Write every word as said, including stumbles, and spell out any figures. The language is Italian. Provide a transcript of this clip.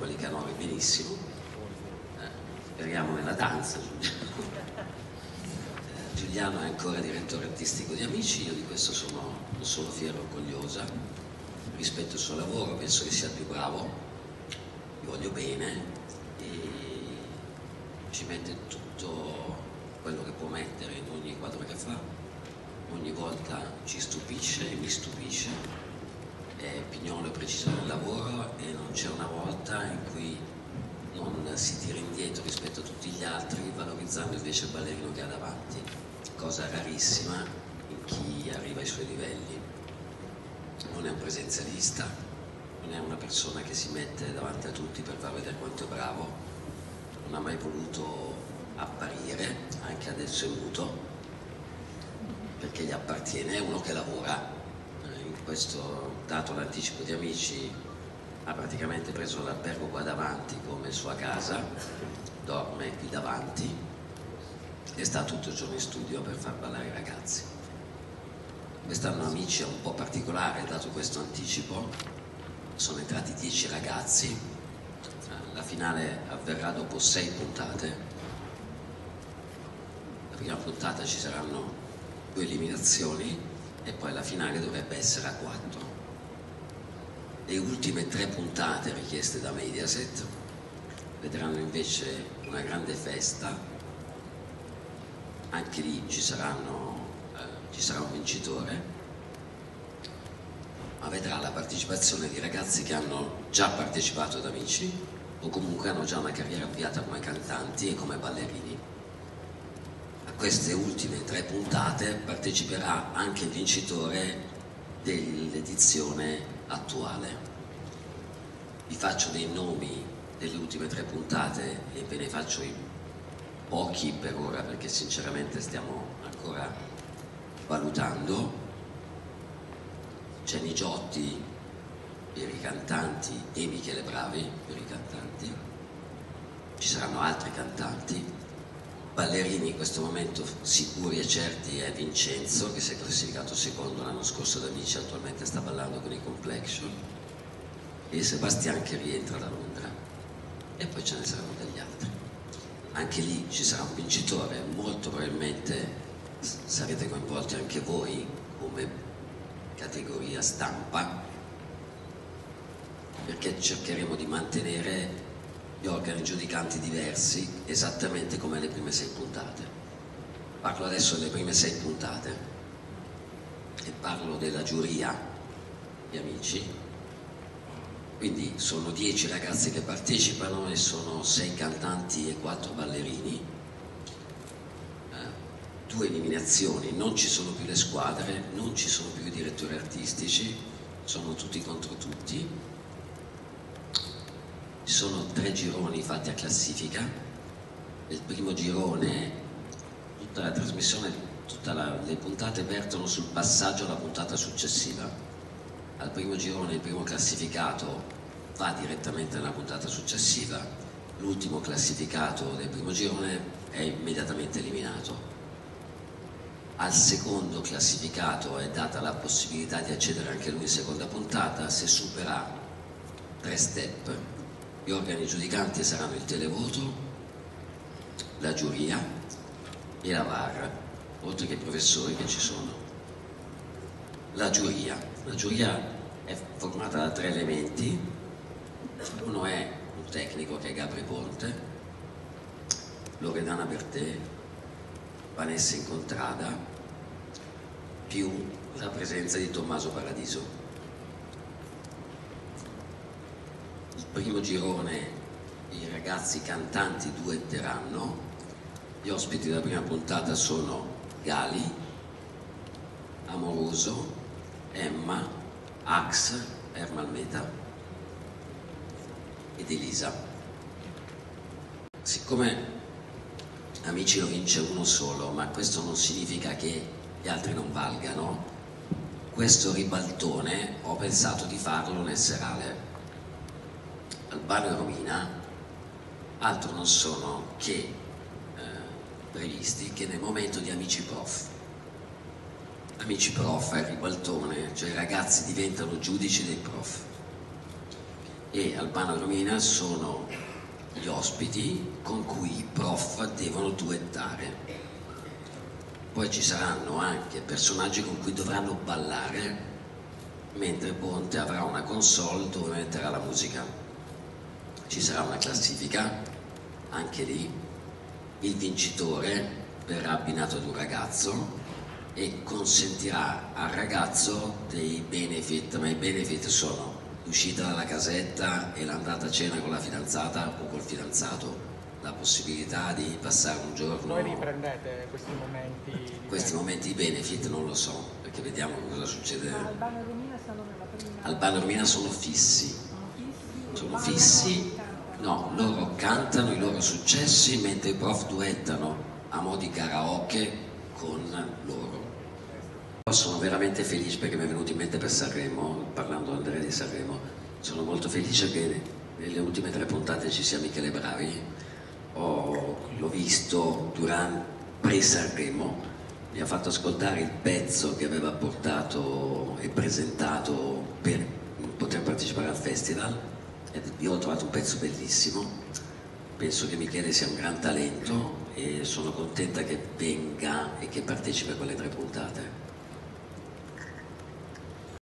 quelli canori benissimo, eh, speriamo nella danza. Giuliano. Eh, Giuliano è ancora direttore artistico di Amici, io di questo sono, non sono fiero e orgogliosa, rispetto il suo lavoro, penso che sia il più bravo, gli voglio bene e ci mette tutto quello che può mettere in ogni quadro che fa, ogni volta ci stupisce e mi stupisce, è pignolo e preciso nel lavoro e non c'è una volta in cui non si tira indietro rispetto a tutti gli altri, valorizzando invece il ballerino che ha davanti, cosa rarissima in chi arriva ai suoi livelli. Non è un presenzialista, non è una persona che si mette davanti a tutti per far vedere quanto è bravo, non ha mai voluto apparire, anche adesso è muto, perché gli appartiene, è uno che lavora. In questo, dato l'anticipo di Amici, ha praticamente preso l'albergo qua davanti come sua casa, dorme qui davanti e sta tutto il giorno in studio per far ballare i ragazzi. Quest'anno Amici è un po' particolare, dato questo anticipo, sono entrati dieci ragazzi, la finale avverrà dopo sei puntate. La prima puntata ci saranno due eliminazioni e poi la finale dovrebbe essere a quattro. Le ultime tre puntate richieste da Mediaset vedranno invece una grande festa, anche lì ci, saranno, eh, ci sarà un vincitore, ma vedrà la partecipazione di ragazzi che hanno già partecipato ad Amici o comunque hanno già una carriera avviata come cantanti e come ballerini. A queste ultime tre puntate parteciperà anche il vincitore dell'edizione attuale. Vi faccio dei nomi delle ultime tre puntate e ve ne faccio pochi per ora perché sinceramente stiamo ancora valutando. C'è Nigiotti per i cantanti e Michele Bravi per i cantanti. Ci saranno altri cantanti. Ballerini in questo momento sicuri e certi è Vincenzo, che si è classificato secondo l'anno scorso da Amici, attualmente sta ballando con i Complexion, e Sebastian che rientra da Londra, e poi ce ne saranno degli altri. Anche lì ci sarà un vincitore, molto probabilmente sarete coinvolti anche voi come categoria stampa, perché cercheremo di mantenere gli organi giudicanti diversi, esattamente come le prime sei puntate. Parlo adesso delle prime sei puntate e parlo della giuria di Amici. Quindi sono dieci ragazzi che partecipano e sono sei cantanti e quattro ballerini. Eh, due eliminazioni, non ci sono più le squadre, non ci sono più i direttori artistici, sono tutti contro tutti. Ci sono tre gironi fatti a classifica. Nel primo girone tutta la trasmissione, tutte le puntate vertono sul passaggio alla puntata successiva. Al primo girone il primo classificato va direttamente nella puntata successiva, l'ultimo classificato del primo girone è immediatamente eliminato. Al secondo classificato è data la possibilità di accedere anche lui in seconda puntata se supera tre step. Gli organi giudicanti saranno il televoto, la giuria e la V A R, oltre che i professori che ci sono. La giuria. La giuria è formata da tre elementi. Uno è un tecnico che è Gabri Ponte, Loredana Bertè, Vanessa Incontrada, più la presenza di Tommaso Paradiso. Il primo girone i ragazzi cantanti duetteranno, gli ospiti della prima puntata sono Gali, Amoroso, Emma, Ax, Ermal Meta ed Elisa. Siccome Amici lo vince uno solo, ma questo non significa che gli altri non valgano, questo ribaltone ho pensato di farlo nel serale. Albano e Romina altro non sono che eh, previsti che nel momento di Amici Prof. Amici Prof è il ribaltone, cioè i ragazzi diventano giudici dei prof. e Albano e Romina sono gli ospiti con cui i prof devono duettare. Poi ci saranno anche personaggi con cui dovranno ballare, mentre Ponte avrà una console dove metterà la musica. Ci sarà una classifica, anche lì. Il vincitore verrà abbinato ad un ragazzo e consentirà al ragazzo dei benefit, ma i benefit sono l'uscita dalla casetta e l'andata a cena con la fidanzata o col fidanzato, la possibilità di passare un giorno. Voi riprendete questi momenti? Di questi momenti di benefit non lo so, perché vediamo cosa succede. Ma Albano e Romina sono nella prima. Albano e Romina sono fissi. Sono fissi. Sono fissi. No, loro cantano i loro successi mentre i prof duettano a mo' di karaoke con loro. Sono veramente felice perché mi è venuto in mente per Sanremo, parlando Andrea di Sanremo, sono molto felice che nelle ultime tre puntate ci sia Michele Bravi. L'ho visto durante pre-Sanremo, mi ha fatto ascoltare il pezzo che aveva portato e presentato per poter partecipare al festival e io ho trovato un pezzo bellissimo. Penso che Michele sia un gran talento e sono contenta che venga e che partecipi a quelle tre puntate.